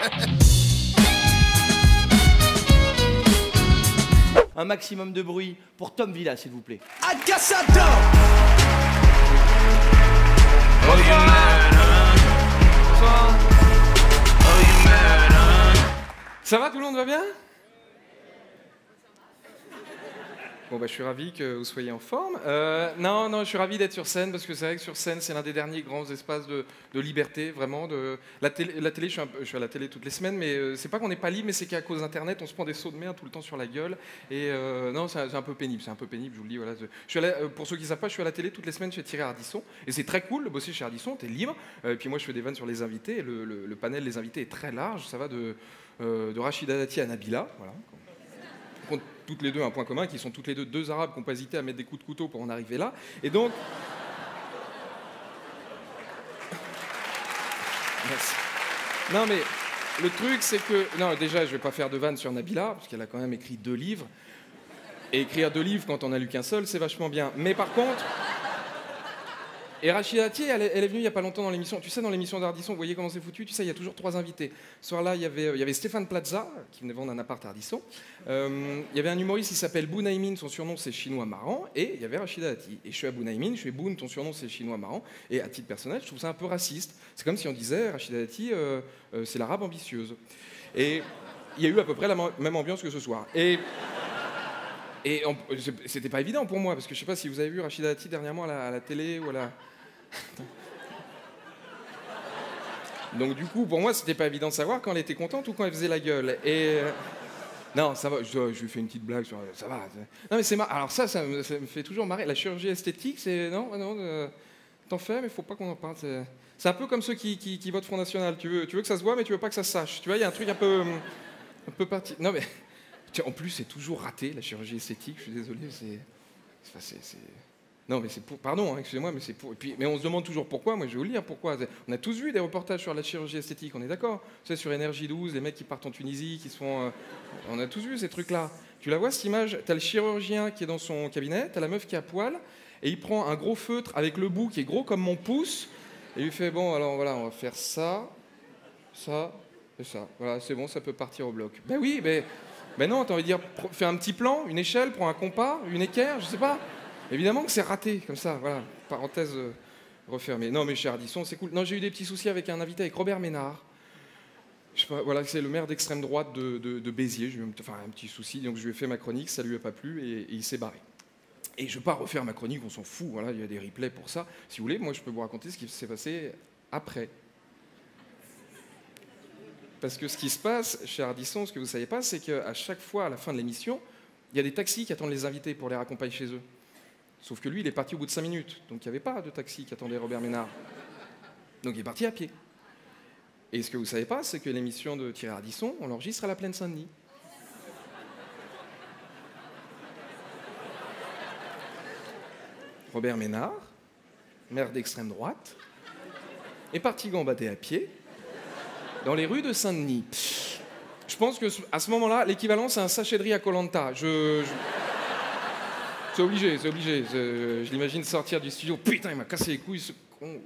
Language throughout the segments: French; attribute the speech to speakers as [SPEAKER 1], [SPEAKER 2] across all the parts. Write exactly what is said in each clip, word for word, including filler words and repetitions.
[SPEAKER 1] Un maximum de bruit pour Tom Villa, s'il vous plaît.
[SPEAKER 2] Agasator.
[SPEAKER 3] Oh, you mad, huh? Oh, you mad, huh?
[SPEAKER 4] Ça va, tout le monde va bien? Bon, bah, je suis ravi que vous soyez en forme. Euh, non, non, je suis ravi d'être sur scène, parce que c'est vrai que sur scène, c'est l'un des derniers grands espaces de, de liberté, vraiment. De... La télé, la télé je, suis un peu, je suis à la télé toutes les semaines, mais euh, c'est pas qu'on n'est pas libre, mais c'est qu'à cause d'Internet, on se prend des sauts de merde tout le temps sur la gueule. Et euh, non, c'est un peu pénible, c'est un peu pénible, je vous le dis. Voilà. Je suis allé, euh, pour ceux qui ne savent pas, je suis à la télé toutes les semaines chez Thierry Ardisson, et c'est très cool de bosser chez Ardisson, t'es libre. Euh, et puis moi, je fais des vannes sur les invités, et le, le, le panel des invités est très large, ça va de, euh, de Rachida Dati à Nabila, voilà. Ont toutes les deux un point commun, qui sont toutes les deux deux arabes qui n'ont pas hésité à mettre des coups de couteau pour en arriver là. Et donc... Merci. Non mais, le truc c'est que... Non, déjà, je vais pas faire de vanne sur Nabila, parce qu'elle a quand même écrit deux livres. Et écrire deux livres quand on a lu qu'un seul, c'est vachement bien. Mais par contre... Et Rachida Dati, elle, elle est venue il n'y a pas longtemps dans l'émission. Tu sais, dans l'émission d'Ardisson, vous voyez comment c'est foutu? Tu sais, il y a toujours trois invités. Ce soir-là, il y avait, il y avait Stéphane Plaza, qui venait vendre un appart à Ardisson. Euh, il y avait un humoriste qui s'appelle Bounaïmin, son surnom c'est Chinois Marrant. Et il y avait Rachida Dati. Et je suis à Bounaïmin, je suis Boun, ton surnom c'est Chinois Marrant. Et à titre personnel, je trouve ça un peu raciste. C'est comme si on disait, Rachida Dati, euh, euh, c'est l'arabe ambitieuse. Et il y a eu à peu près la même ambiance que ce soir. Et... Et c'était pas évident pour moi, parce que je sais pas si vous avez vu Rachida Dati dernièrement à la, à la télé ou à la... Donc du coup, pour moi, c'était pas évident de savoir quand elle était contente ou quand elle faisait la gueule. Et... Non, ça va, je, je lui fais une petite blague sur... Ça va. Non mais c'est marrant. Alors ça, ça me, ça me fait toujours marrer. La chirurgie esthétique, c'est... Non, non, euh... t'en fais, mais faut pas qu'on en parle. C'est un peu comme ceux qui, qui, qui votent Front National. Tu veux, tu veux que ça se voit, mais tu veux pas que ça se sache. Tu vois, il y a un truc un peu... Un peu parti... Non mais... En plus, c'est toujours raté, la chirurgie esthétique, je suis désolé, c'est... Enfin, c'est... Non, mais c'est pour... Pardon, hein, excusez-moi, mais c'est pour... Et puis, mais on se demande toujours pourquoi, moi je vais vous le dire pourquoi. On a tous vu des reportages sur la chirurgie esthétique, on est d'accord? Tu sais, sur Énergie douze, les mecs qui partent en Tunisie, qui se font... Euh... On a tous vu ces trucs-là. Tu la vois, cette image? T'as le chirurgien qui est dans son cabinet, t'as la meuf qui est à poil, et il prend un gros feutre avec le bout qui est gros comme mon pouce, et il lui fait, bon, alors voilà, on va faire ça, ça, et ça. Voilà, c'est bon, ça peut partir au bloc. Ben oui, mais... Ben non, t'as envie de dire, fais un petit plan, une échelle, prends un compas, une équerre, je sais pas. Évidemment que c'est raté, comme ça, voilà. Parenthèse euh, refermée. Non, mais chez Ardisson, c'est cool. Non, j'ai eu des petits soucis avec un invité, avec Robert Ménard. Je sais pas, voilà, c'est le maire d'extrême droite de, de, de Béziers. J'ai eu un, enfin, un petit souci, donc je lui ai fait ma chronique, ça lui a pas plu, et, et il s'est barré. Et je ne vais pas refaire ma chronique, on s'en fout, voilà, il y a des replays pour ça. Si vous voulez, moi, je peux vous raconter ce qui s'est passé après. Parce que ce qui se passe chez Ardisson, ce que vous ne savez pas, c'est qu'à chaque fois, à la fin de l'émission, il y a des taxis qui attendent les invités pour les raccompagner chez eux. Sauf que lui, il est parti au bout de cinq minutes. Donc il n'y avait pas de taxi qui attendait Robert Ménard. Donc il est parti à pied. Et ce que vous ne savez pas, c'est que l'émission de Thierry Ardisson, on l'enregistre à la Plaine Saint-Denis. Robert Ménard, maire d'extrême droite, est parti gambader à pied dans les rues de Saint-Denis. Je pense qu'à ce moment-là, l'équivalent, c'est un sachet de riz à Koh-Lanta. Je... je... C'est obligé, c'est obligé. Je, je l'imagine sortir du studio. Putain, il m'a cassé les couilles, ce con.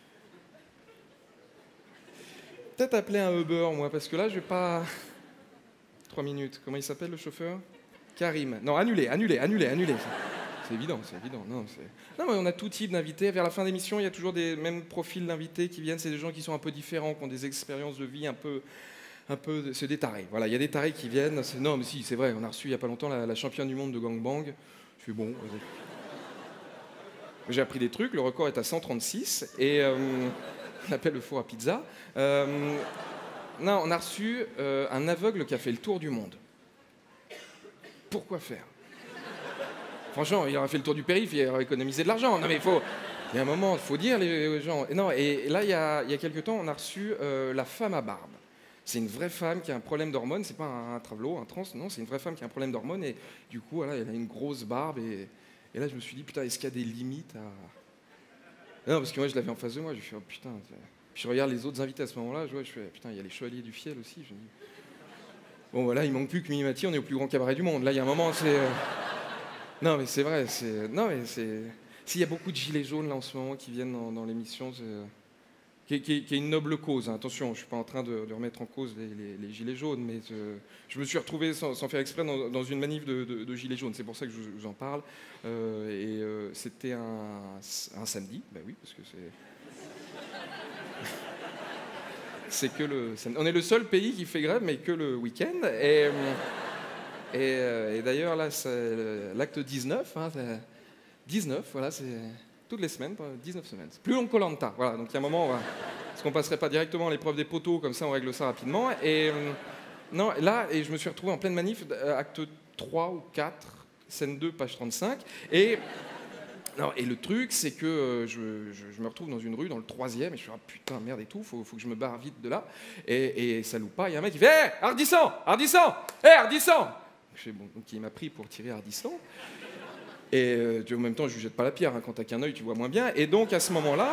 [SPEAKER 4] Peut-être appeler un Uber, moi, parce que là, je vais pas... Trois minutes. Comment il s'appelle, le chauffeur? Karim. Non, annulé, annulé, annulé, annulé. C'est évident, c'est évident. Non, non, mais on a tout type d'invités. Vers la fin d'émission, il y a toujours des mêmes profils d'invités qui viennent. C'est des gens qui sont un peu différents, qui ont des expériences de vie un peu... un peu... C'est des tarés. Voilà, il y a des tarés qui viennent. Non, mais si, c'est vrai. On a reçu, il n'y a pas longtemps, la, la championne du monde de gangbang. Je suis bon, vas-y. J'ai appris des trucs. Le record est à cent trente-six. Et... Euh, on appelle le four à pizza. Euh, non, on a reçu euh, un aveugle qui a fait le tour du monde. Pourquoi faire? Franchement, il aurait fait le tour du périph', il aurait économisé de l'argent. Non mais il faut... Il y a un moment, il faut dire les gens... Et non, et là, il y a, il y a quelques temps, on a reçu euh, la femme à barbe. C'est une vraie femme qui a un problème d'hormones. C'est pas un, un travelot, un trans, non, c'est une vraie femme qui a un problème d'hormones. Et du coup, voilà, elle a une grosse barbe. Et, et là, je me suis dit, putain, est-ce qu'il y a des limites à... Non, parce que moi, je l'avais en face de moi. Je me suis dit, oh, putain... Puis je regarde les autres invités à ce moment-là, je vois, je fais, putain, il y a les Chevaliers du Fiel aussi. Je me dis... Bon, voilà, il manque plus que Minimati, on est au plus grand cabaret du monde. Là, il y a un moment, c'est... Euh... Non, mais c'est vrai, c'est... Non, mais c'est... S'il y a beaucoup de gilets jaunes, là, en ce moment, qui viennent dans, dans l'émission, c'est... qui est, qui est- qui est une noble cause. Hein. Attention, je ne suis pas en train de, de remettre en cause les, les- les gilets jaunes, mais je, je me suis retrouvé sans, sans faire exprès dans, dans une manif de, de- de gilets jaunes. C'est pour ça que je vous en parle. Euh, et euh, c'était un, un samedi, ben oui, parce que c'est... c'est que le samedi. On est le seul pays qui fait grève, mais que le week-end. Et, et, euh, et d'ailleurs, là, c'est l'acte dix-neuf. Hein, c'est dix-neuf, voilà, c'est... toutes les semaines, dix-neuf semaines. C'est plus long que Koh Lanta. Voilà, donc il y a un moment, on va... parce qu'on passerait pas directement à l'épreuve des poteaux, comme ça on règle ça rapidement. Et euh, non, là, et je me suis retrouvé en pleine manif, euh, acte trois ou quatre, scène deux, page trente-cinq. Et, non, et le truc, c'est que euh, je, je- je me retrouve dans une rue, dans le troisième, et je suis ah putain, merde et tout, faut, faut que je me barre vite de là. Et, et ça loupe pas, il y a un mec qui fait Hé, hey, Ardisson, Ardisson, hé, hey, Ardisson. Je fais bon, donc il m'a pris pour tirer Ardisson. Et euh, tu- en même temps, je lui jette pas la pierre, hein, quand t'as qu'un œil, tu vois moins bien. Et donc, à ce moment-là,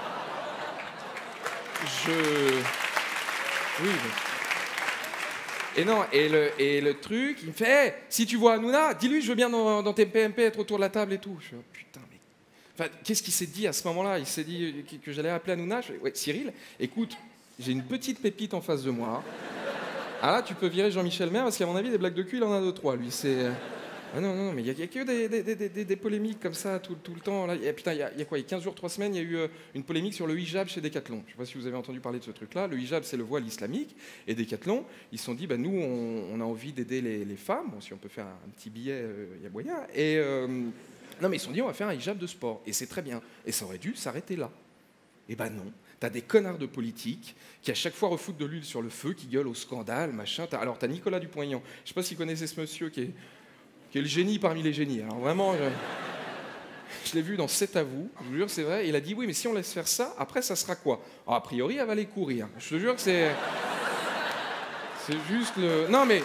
[SPEAKER 4] je... Oui, mais- Et non, et le, et le truc, il me fait hey, si tu vois Hanouna, dis-lui, je veux bien dans, dans tes P M P être autour de la table et tout. Je fais oh, putain, mais... Enfin, qu'est-ce qu'il s'est dit à ce moment-là? Il s'est dit que, que j'allais appeler Hanouna. Je fais ouais, Cyril, écoute, j'ai une petite pépite en face de moi. Ah là, tu peux virer Jean-Michel Maire, parce qu'à mon avis, des blagues de cul, il en a deux, trois, lui. C'est... Ah non, non, non, mais il n'y a, a que des, des, des, des, des polémiques comme ça tout, tout le temps. Là. Et, putain, il y, a, y a quoi? Il y a quinze jours, trois semaines, il y a eu euh, une polémique sur le hijab chez Decathlon. Je ne sais pas si vous avez entendu parler de ce truc-là. Le hijab, c'est le voile islamique. Et Decathlon, ils se sont dit, bah, nous, on, on a envie d'aider les, les femmes. Bon, si on peut faire un, un petit billet, il euh, y a moyen. Et euh, non, mais ils se sont dit, on va faire un hijab de sport. Et c'est très bien. Et ça aurait dû s'arrêter là. Eh ben non. T'as des connards de politique qui à chaque fois refoutent de l'huile sur le feu, qui gueulent au scandale, machin. T'as- Alors t'as Nicolas Dupont-Aignan. Je sais pas si vous connaissez ce monsieur qui est, qui est le génie parmi les génies. Alors vraiment, je, je l'ai vu dans C'est à vous. Je vous jure, c'est vrai. Il a dit oui, mais si on laisse faire ça, après ça sera quoi? Alors, a priori, elle va aller courir. Je te jure que c'est, c'est juste le. Non mais.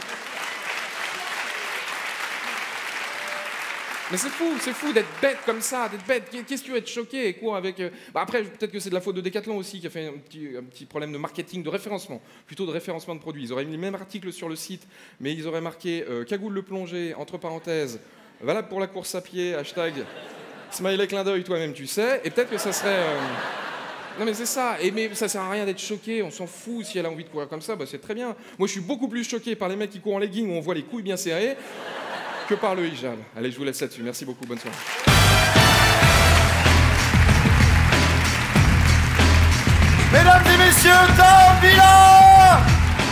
[SPEAKER 4] Mais c'est fou, c'est fou d'être bête comme ça, d'être bête. Qu'est-ce que tu veux être choqué et quoi avec... euh, Bah après, peut-être que c'est de la faute de Decathlon aussi, qui a fait un petit, un petit problème de marketing, de référencement, plutôt de référencement de produits. Ils auraient mis le même article sur le site, mais ils auraient marqué euh, cagoule le plongée, entre parenthèses, valable pour la course à pied, hashtag smiley clin d'œil toi-même tu sais, et peut-être que ça serait... euh, Non mais c'est ça, et mais ça sert à rien d'être choqué, on s'en fout, si elle a envie de courir comme ça, bah c'est très bien. Moi je suis beaucoup plus choqué par les mecs qui courent en legging où on voit les couilles bien serrées, que par le hijab. Allez, je vous laisse là-dessus. Merci beaucoup. Bonne soirée.
[SPEAKER 2] Mesdames et messieurs, Tom Villa!